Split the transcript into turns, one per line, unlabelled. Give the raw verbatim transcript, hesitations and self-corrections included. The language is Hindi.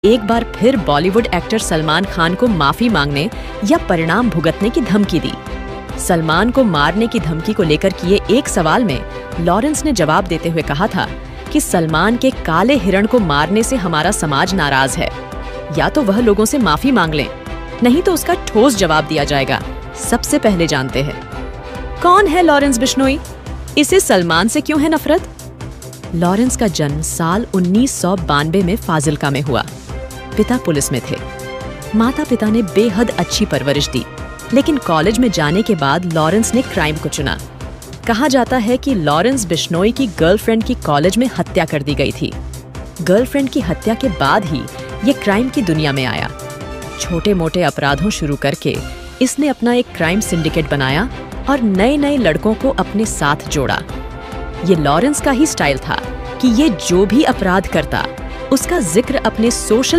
एक बार फिर बॉलीवुड एक्टर सलमान खान को माफी मांगने या परिणाम भुगतने की धमकी दी। सलमान को मारने की धमकी को लेकर किए एक सवाल में लॉरेंस ने जवाब देते हुए कहा था कि सलमान के काले हिरण को मारने से हमारा समाज नाराज है। या तो वह लोगों से माफी मांग लें, नहीं तो उसका ठोस जवाब दिया जाएगा। सबसे पहले जानते हैं कौन है लॉरेंस बिश्नोई, इसे सलमान से क्यों है नफरत। लॉरेंस का जन्म साल उन्नीस सौ बानवे में फाजिल्का में हुआ। पिता पुलिस में थे। माता पिता ने बेहद अच्छी परवरिश दी, लेकिन कॉलेज में जाने के बाद लॉरेंस ने क्राइम को चुना। कहा जाता है कि लॉरेंस बिश्नोई की गर्लफ्रेंड की कॉलेज में हत्या कर दी गई थी। गर्लफ्रेंड की हत्या के बाद ही ये क्राइम की दुनिया में आया। छोटे मोटे अपराधों शुरू करके इसने अपना एक क्राइम सिंडिकेट बनाया और नए नए लड़कों को अपने साथ जोड़ा। ये लॉरेंस का ही स्टाइल था कि ये जो भी अपराध करता, उसका जिक्र अपने सोशल